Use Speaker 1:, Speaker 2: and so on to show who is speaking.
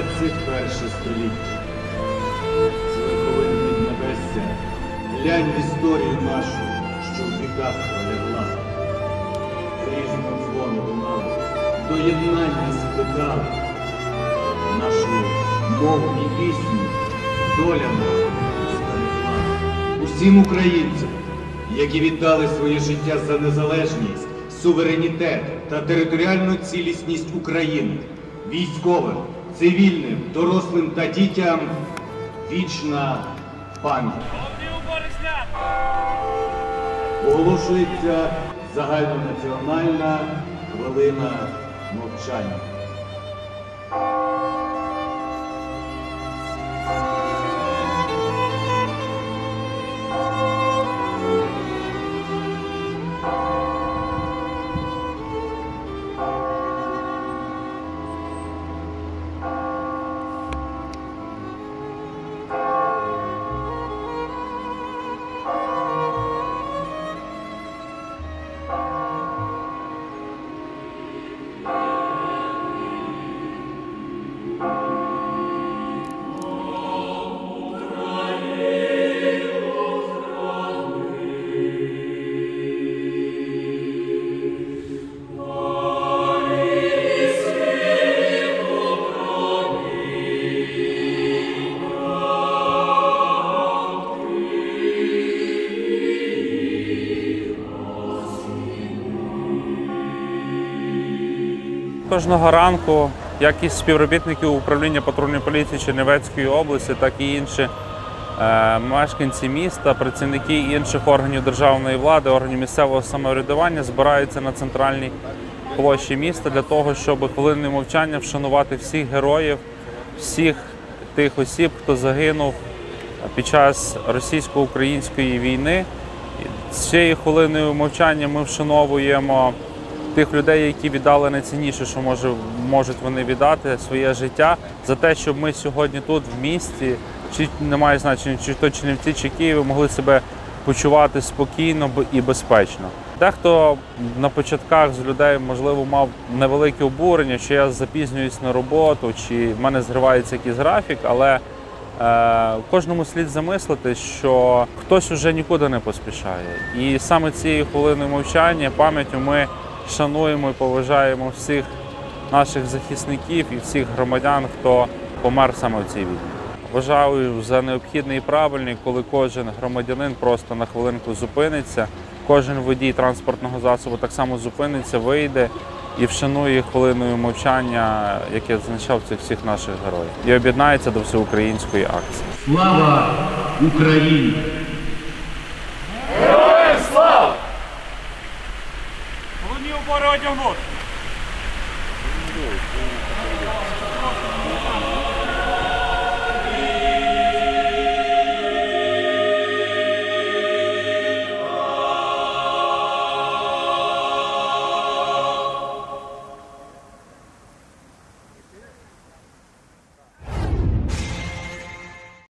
Speaker 1: 21 століття. Цілковин від небесця, глянь в історію нашу, що в віках пролягла. Різно дзвони лунали, до єднання скликали. Нашу мову і пісню доля наша зберегла. Усім українцям, які віддали своє життя за незалежність, суверенітет та територіальну цілісність України, військовим, цивільним, дорослим та дітям, вічна пам'ять. Оголошується загальнонаціональна хвилина мовчання.
Speaker 2: Кожного ранку, як і співробітників управління патрульної поліції Чернівецької області, так і інші мешканці міста, працівники інших органів державної влади, органів місцевого самоврядування збираються на центральній площі міста для того, щоб хвилиною мовчання вшанувати всіх героїв, всіх тих осіб, хто загинув під час російсько-української війни. З цією хвилиною мовчання ми вшановуємо тих людей, які віддали найцінніше, що можуть вони віддати, своє життя, за те, щоб ми сьогодні тут, в місті, чи немає значення, чи то Чернівці, чи Київ, могли себе почувати спокійно і безпечно. Дехто на початках з людей, можливо, мав невелике обурення, що я запізнююсь на роботу, чи в мене зривається якийсь графік, але кожному слід замислити, що хтось уже нікуди не поспішає. І саме цією хвилиною мовчання, пам'яттю ми шануємо і поважаємо всіх наших захисників і всіх громадян, хто помер саме в цій війні. Вважаю за необхідне і правильне, коли кожен громадянин просто на хвилинку зупиниться, кожен водій транспортного засобу так само зупиниться, вийде і вшанує хвилиною мовчання, як я зазначав, цих всіх наших героїв. І об'єднається до всеукраїнської акції.
Speaker 1: Слава Україні!